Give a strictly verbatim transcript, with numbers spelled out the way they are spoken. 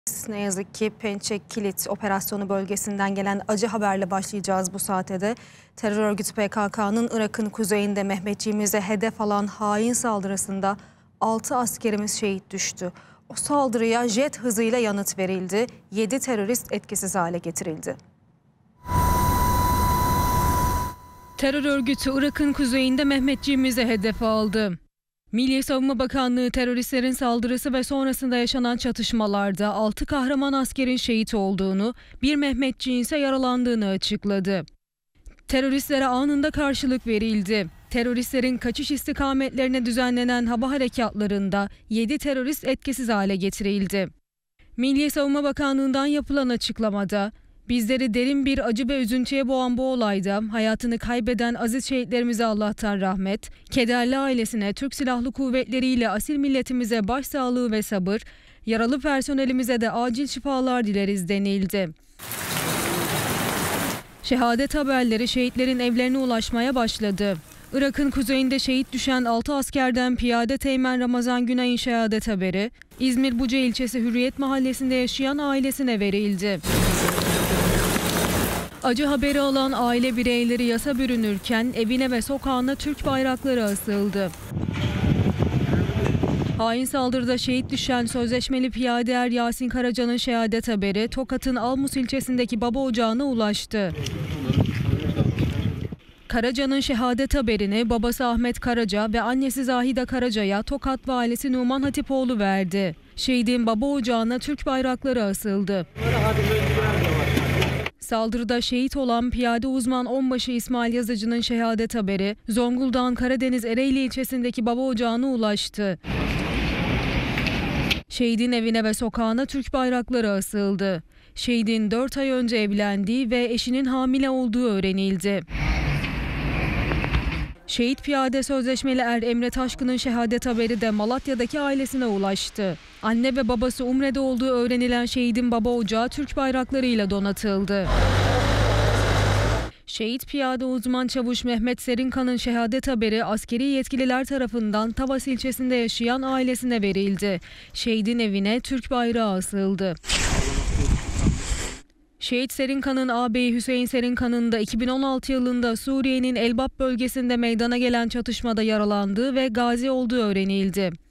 Ne yazık ki Pençe Kilit operasyonu bölgesinden gelen acı haberle başlayacağız bu saate de. Terör örgütü P K K'nın Irak'ın kuzeyinde Mehmetçiğimize hedef alan hain saldırısında altı askerimiz şehit düştü. O saldırıya jet hızıyla yanıt verildi. yedi terörist etkisiz hale getirildi. Terör örgütü Irak'ın kuzeyinde Mehmetçiğimize hedef aldı. Milli Savunma Bakanlığı teröristlerin saldırısı ve sonrasında yaşanan çatışmalarda altı kahraman askerin şehit olduğunu, bir Mehmetçiğin ise yaralandığını açıkladı. Teröristlere anında karşılık verildi. Teröristlerin kaçış istikametlerine düzenlenen hava harekatlarında yedi terörist etkisiz hale getirildi. Milli Savunma Bakanlığı'ndan yapılan açıklamada, bizleri derin bir acı ve üzüntüye boğan bu olayda hayatını kaybeden aziz şehitlerimize Allah'tan rahmet, kederli ailesine, Türk Silahlı Kuvvetleri ile asil milletimize başsağlığı ve sabır, yaralı personelimize de acil şifalar dileriz denildi. Şehadet haberleri şehitlerin evlerine ulaşmaya başladı. Irak'ın kuzeyinde şehit düşen altı askerden Piyade Teğmen Ramazan Günay'ın şehadet haberi, İzmir Buca ilçesi Hürriyet Mahallesi'nde yaşayan ailesine verildi. Acı haberi alan aile bireyleri yasa bürünürken evine ve sokağına Türk bayrakları asıldı. Hain saldırıda şehit düşen sözleşmeli piyade er Yasin Karaca'nın şehadet haberi Tokat'ın Almus ilçesindeki baba ocağına ulaştı. Karaca'nın şehadet haberini babası Ahmet Karaca ve annesi Zahide Karaca'ya Tokat valisi Numan Hatipoğlu verdi. Şehidin baba ocağına Türk bayrakları asıldı. Saldırıda şehit olan piyade uzman onbaşı İsmail Yazıcı'nın şehadet haberi Zonguldak'ın Karadeniz Ereğli ilçesindeki baba ocağına ulaştı. Şehidin evine ve sokağına Türk bayrakları asıldı. Şehidin dört ay önce evlendiği ve eşinin hamile olduğu öğrenildi. Şehit piyade sözleşmeli er Emre Taşkın'ın şehadet haberi de Malatya'daki ailesine ulaştı. Anne ve babası Umre'de olduğu öğrenilen şehidin baba ocağı Türk bayraklarıyla donatıldı. Şehit piyade uzman çavuş Mehmet Serinkan'ın şehadet haberi askeri yetkililer tarafından Tavas ilçesinde yaşayan ailesine verildi. Şehidin evine Türk bayrağı asıldı. Şehit Serinkan'ın ağabeyi Hüseyin Serinkan'ın da iki bin on altı yılında Suriye'nin Elbap bölgesinde meydana gelen çatışmada yaralandığı ve gazi olduğu öğrenildi.